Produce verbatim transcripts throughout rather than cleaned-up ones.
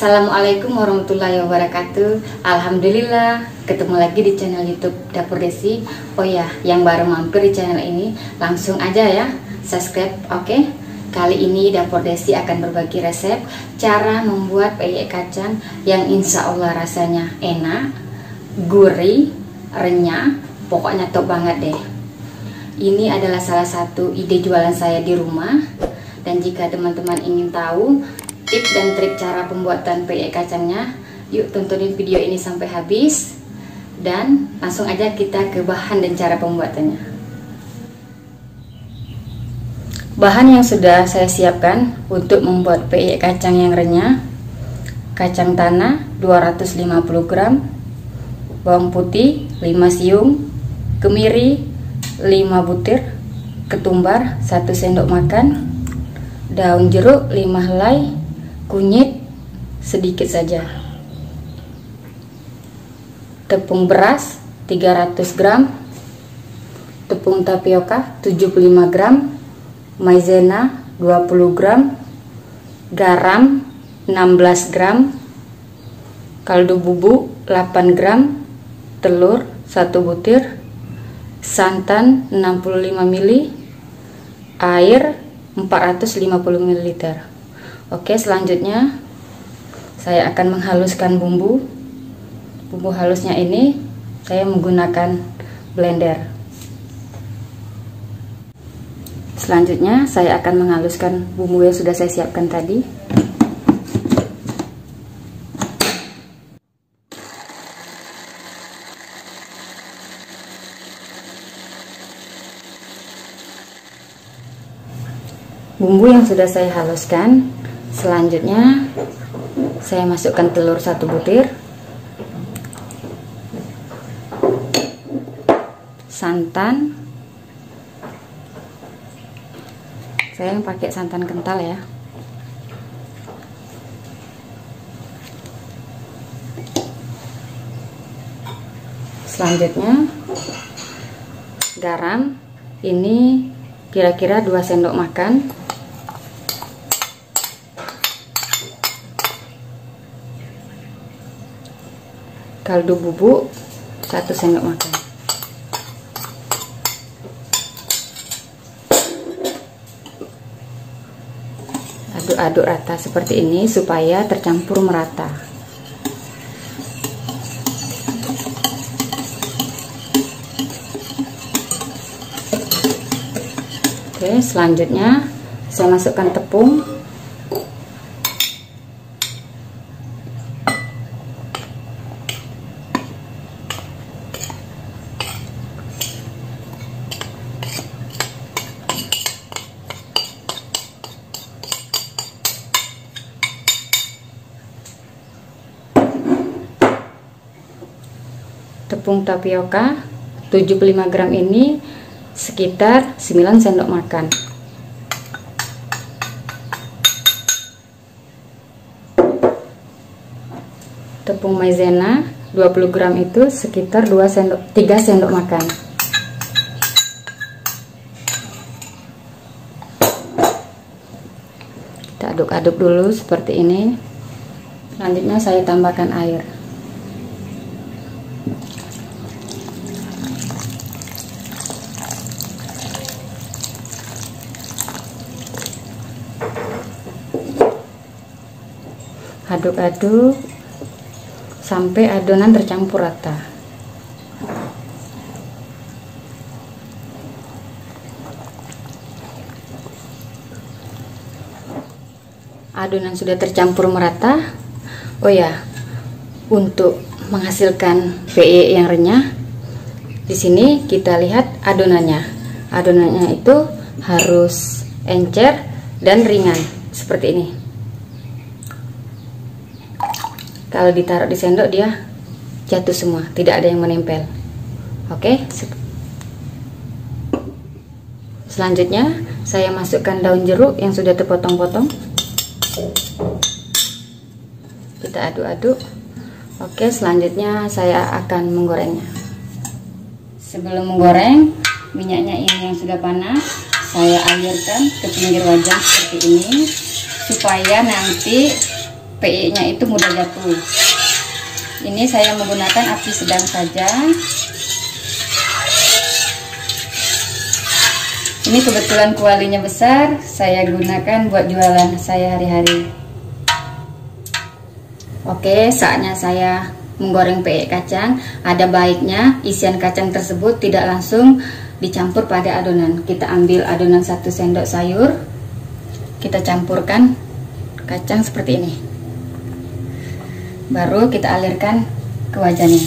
Assalamualaikum warahmatullahi wabarakatuh. Alhamdulillah ketemu lagi di channel YouTube Dapur Desi. Oh ya, yang baru mampir di channel ini langsung aja ya subscribe, oke? Okay? Kali ini Dapur Desi akan berbagi resep cara membuat peyek kacang yang insya Allah rasanya enak, gurih, renyah, pokoknya top banget deh. Ini adalah salah satu ide jualan saya di rumah. Dan jika teman-teman ingin tahu tips dan trik cara pembuatan peyek kacangnya, yuk tontonin video ini sampai habis. Dan langsung aja kita ke bahan dan cara pembuatannya. Bahan yang sudah saya siapkan untuk membuat peyek kacang yang renyah: kacang tanah dua ratus lima puluh gram, bawang putih lima siung, kemiri lima butir, ketumbar satu sendok makan, daun jeruk lima helai, kunyit sedikit saja, tepung beras tiga ratus gram, tepung tapioka tujuh puluh lima gram, maizena dua puluh gram, garam enam belas gram, kaldu bubuk delapan gram, telur satu butir, santan enam puluh lima mililiter, air empat ratus lima puluh mililiter. Oke, selanjutnya saya akan menghaluskan bumbu. Bumbu halusnya ini saya menggunakan blender. Selanjutnya saya akan menghaluskan bumbu yang sudah saya siapkan tadi. Bumbu yang sudah saya haluskan, selanjutnya saya masukkan telur satu butir, santan, saya yang pakai santan kental ya, selanjutnya garam, ini kira-kira dua sendok makan, kaldu bubuk satu sendok makan. Aduk-aduk rata seperti ini supaya tercampur merata. Oke, selanjutnya saya masukkan tepung. Tepung tapioka tujuh puluh lima gram ini sekitar sembilan sendok makan. Tepung maizena dua puluh gram itu sekitar dua sendok tiga sendok makan. Kita aduk-aduk dulu seperti ini. Selanjutnya saya tambahkan air. Aduk-aduk sampai adonan tercampur rata. Adonan sudah tercampur merata. Oh ya, untuk menghasilkan peyek yang renyah, di sini kita lihat adonannya. Adonannya itu harus encer dan ringan seperti ini. Kalau ditaruh di sendok dia jatuh semua, tidak ada yang menempel. Oke. Selanjutnya saya masukkan daun jeruk yang sudah terpotong-potong. Kita aduk-aduk. Oke, selanjutnya saya akan menggorengnya. Sebelum menggoreng, minyaknya ini yang sudah panas, saya alirkan ke pinggir wajan seperti ini supaya nanti peyeknya itu mudah jatuh. Ini saya menggunakan api sedang saja. Ini kebetulan kualinya besar, saya gunakan buat jualan saya hari-hari. Oke, saatnya saya menggoreng peyek kacang. Ada baiknya isian kacang tersebut tidak langsung dicampur pada adonan. Kita ambil adonan satu sendok sayur, kita campurkan kacang seperti ini, baru kita alirkan ke wajannya.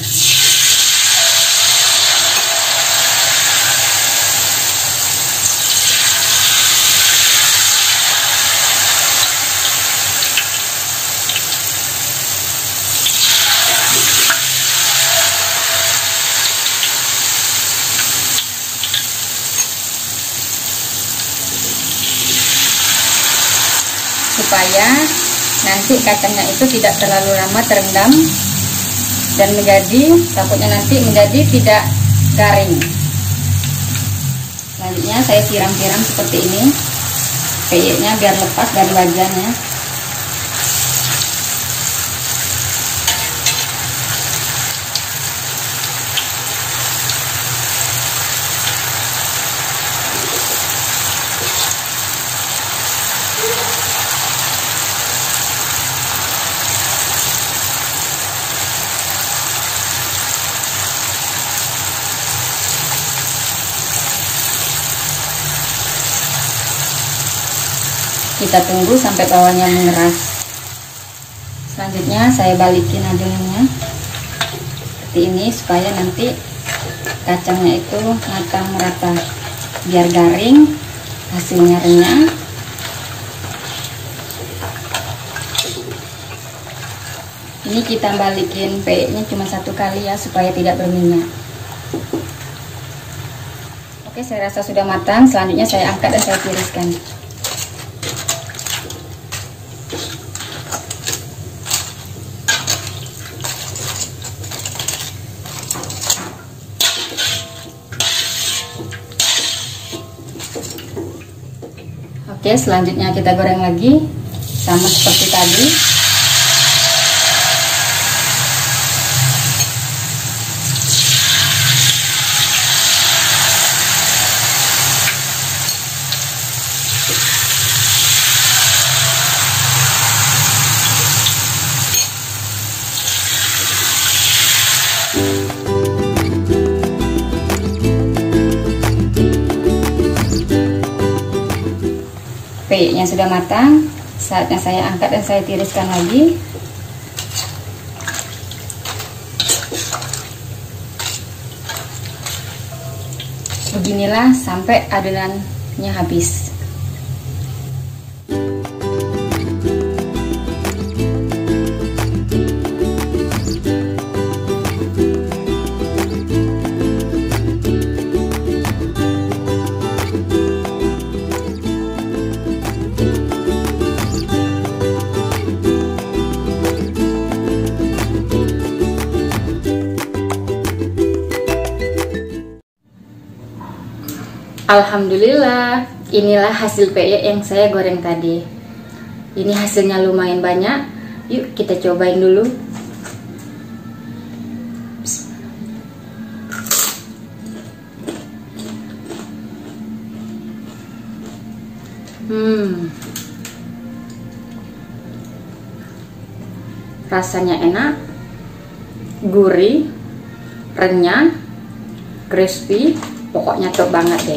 Supaya nanti kacangnya itu tidak terlalu lama terendam dan menjadi, takutnya nanti menjadi tidak garing. Selanjutnya saya siram-siram seperti ini peyeknya biar lepas dari wajannya. Kita tunggu sampai bawahnya mengeras. Selanjutnya saya balikin adonannya seperti ini supaya nanti kacangnya itu matang merata, biar garing, hasilnya renyah. Ini kita balikin peyeknya cuma satu kali ya, supaya tidak berminyak. Oke, saya rasa sudah matang. Selanjutnya saya angkat dan saya tiriskan. Oke, selanjutnya kita goreng lagi sama seperti tadi. Peyeknya sudah matang, saatnya saya angkat dan saya tiriskan lagi. Beginilah sampai adonannya habis. Alhamdulillah, inilah hasil peyek yang saya goreng tadi. Ini hasilnya lumayan banyak. Yuk kita cobain dulu. Hmm, rasanya enak, gurih, renyah, crispy, pokoknya top banget deh.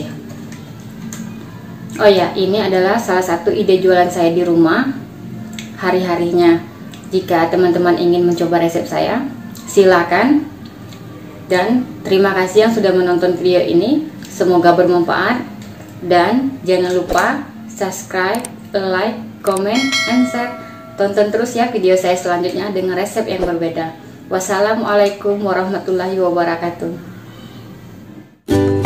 Oh ya, ini adalah salah satu ide jualan saya di rumah hari-harinya. Jika teman-teman ingin mencoba resep saya, silakan. Dan terima kasih yang sudah menonton video ini. Semoga bermanfaat. Dan jangan lupa subscribe, like, comment, and share. Tonton terus ya video saya selanjutnya dengan resep yang berbeda. Wassalamualaikum warahmatullahi wabarakatuh.